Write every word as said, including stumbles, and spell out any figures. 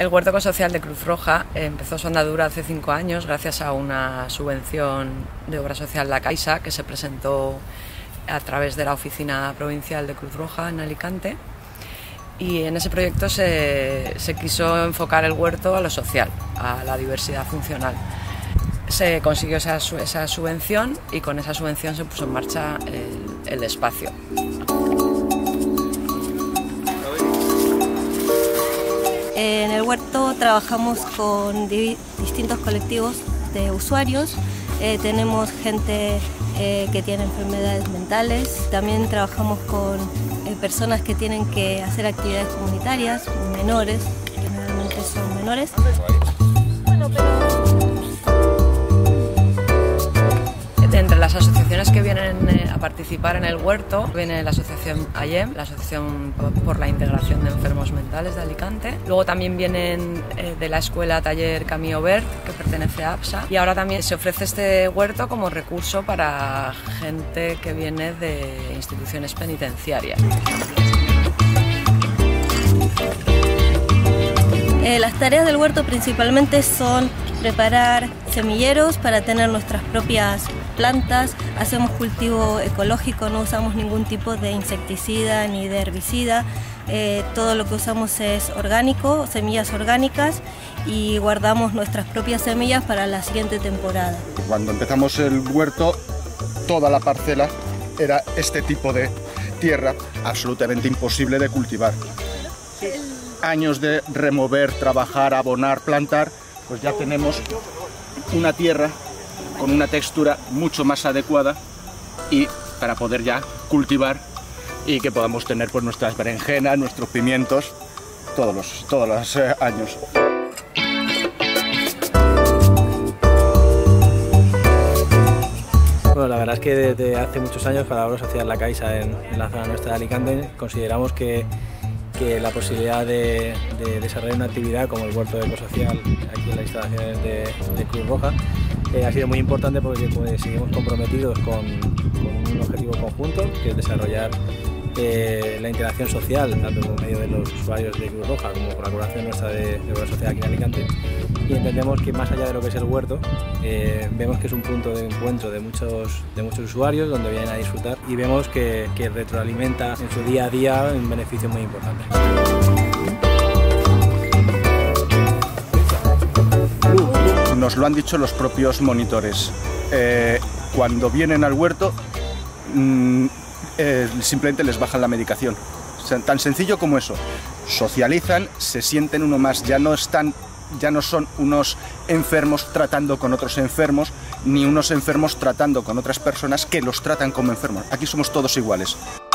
El Huerto Ecosocial de Cruz Roja empezó su andadura hace cinco años gracias a una subvención de obra social La Caixa que se presentó a través de la Oficina Provincial de Cruz Roja en Alicante, y en ese proyecto se, se quiso enfocar el huerto a lo social, a la diversidad funcional. Se consiguió esa, esa subvención y con esa subvención se puso en marcha el, el espacio. En el huerto trabajamos con di distintos colectivos de usuarios. Eh, tenemos gente eh, que tiene enfermedades mentales. También trabajamos con eh, personas que tienen que hacer actividades comunitarias, menores, generalmente son menores. Bueno, pero... Entre las asociaciones que vienen a participar en el huerto viene la asociación AYEM, la Asociación por la Integración de Enfermos Mentales de Alicante. Luego también vienen de la escuela Taller Camí Verd, que pertenece a APSA. Y ahora también se ofrece este huerto como recurso para gente que viene de instituciones penitenciarias. Eh, las tareas del huerto principalmente son preparar semilleros para tener nuestras propias plantas, hacemos cultivo ecológico, no usamos ningún tipo de insecticida ni de herbicida, eh, todo lo que usamos es orgánico, semillas orgánicas, y guardamos nuestras propias semillas para la siguiente temporada. Cuando empezamos el huerto, toda la parcela era este tipo de tierra absolutamente imposible de cultivar. Años de remover, trabajar, abonar, plantar, pues ya tenemos una tierra con una textura mucho más adecuada y para poder ya cultivar y que podamos tener pues nuestras berenjenas, nuestros pimientos todos los, todos los eh, años. Bueno, la verdad es que desde hace muchos años, para la obra social La Caixa en, en la zona nuestra de Alicante, consideramos que que la posibilidad de, de desarrollar una actividad como el huerto ecosocial aquí en las instalaciones de, de Cruz Roja eh, ha sido muy importante porque pues, seguimos comprometidos con, con un objetivo conjunto, que es desarrollar eh, la integración social, tanto por medio de los usuarios de Cruz Roja como por la colaboración nuestra de, de obra social aquí en Alicante. Y entendemos que más allá de lo que es el huerto, eh, vemos que es un punto de encuentro de muchos, de muchos usuarios donde vienen a disfrutar, y vemos que, que retroalimenta en su día a día un beneficio muy importante. Nos lo han dicho los propios monitores. Eh, cuando vienen al huerto, mmm, eh, simplemente les bajan la medicación. O sea, tan sencillo como eso. Socializan, se sienten uno más, ya no están ya no son unos enfermos tratando con otros enfermos, ni unos enfermos tratando con otras personas que los tratan como enfermos. Aquí somos todos iguales.